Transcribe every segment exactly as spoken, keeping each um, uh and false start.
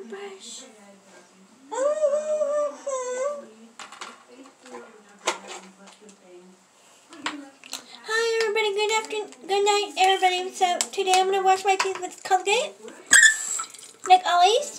toothbrush. Hi everybody, good afternoon, good night everybody. So today I'm going to wash my teeth with Colgate, like always.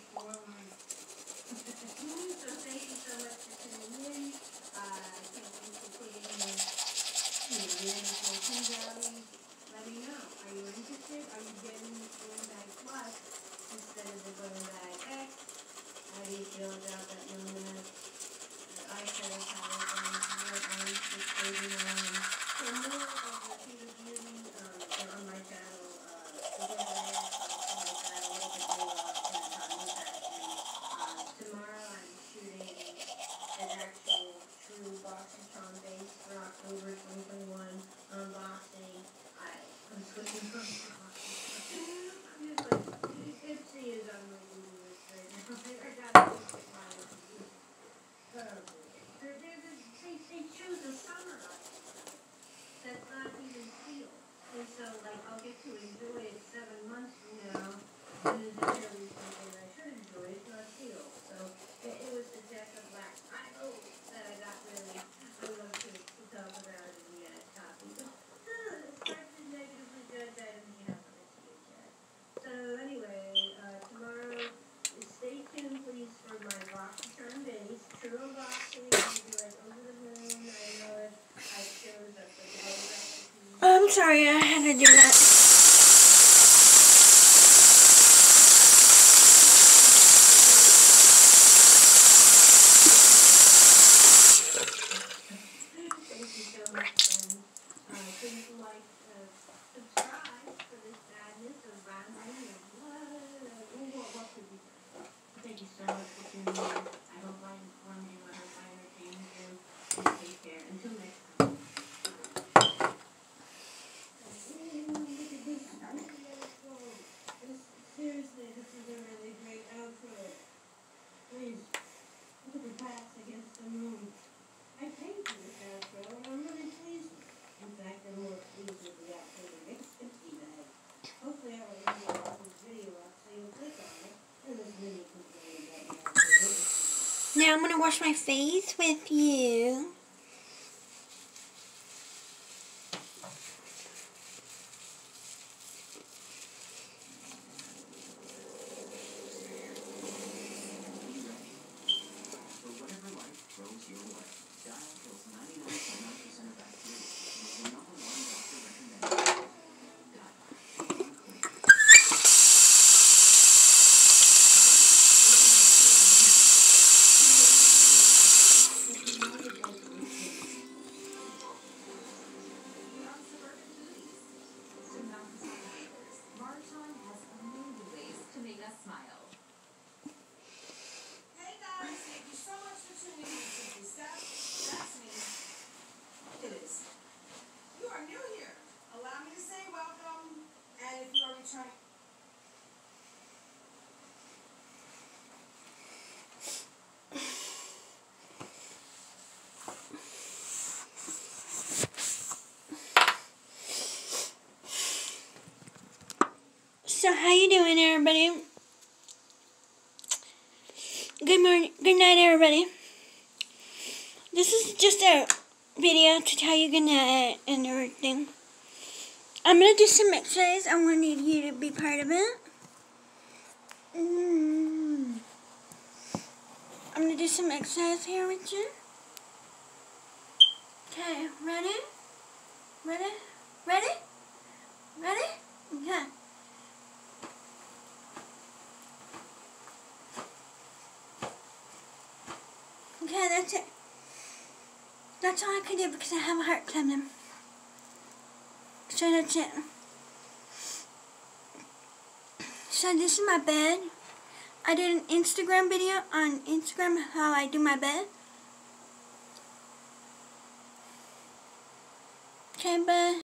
Let me know. Are you interested? Are you getting Going Bag Plus instead of the Going Bag X? How do you feel about that illness? I said it's how it's going to work. I'm just saving on. So more of the Tina Beauty um, they're on my channel. Uh, the Going Bag X on my channel. A little bit more uh, in the cotton factory. Uh, tomorrow I'm shooting an actual true BoxyCharm base for October twenty twenty-one unboxing. I'm switching from I'm just like, Ipsy is on my to-do list right now. I gotta look at my to-do. Oh, they're, they're, they, they choose a summer that's not even sealed. And so, like, I'll get to enjoy it seven months from now, and then there'll be something I should enjoy. It's not sealed. So, it, it was the deck of black Bible that I got really, I love to, to talk about in the uh, copy. So anyway, uh, tomorrow, stay tuned please for my BoxyCharm base. True unboxing, I'll be like over the moon. I know it. I chose up the glow recipe. I'm sorry, I had to do that. Thank you so much, friends. Uh, please like, uh, subscribe for this sadness of rambling and what, what, what could be done. Thank you so much for tuning in. I hope I informed you. I hope I entertained you. Please take care. Until next time. This, seriously, this is a really great outro. Please, look at the bats against the moon. I paid for this outro, and I'm really pleased with it. In fact, I'm more pleased with the outro than next empty bag. Hopefully I will end up this video up so you'll click on it, and this video complain about my outro. Now I'm going to wash my face with you. So how you doing everybody? Good morning, good night everybody. This is just a video to tell you good night and everything. I'm going to do some exercise. I wanted you to be part of it. Mm. I'm going to do some exercise here with you. Okay, ready? Ready? Ready? Ready? Okay. Okay, that's it. That's all I can do because I have a heart coming. So that's it. So this is my bed. I did an Instagram video on Instagram how I do my bed. Okay, bye.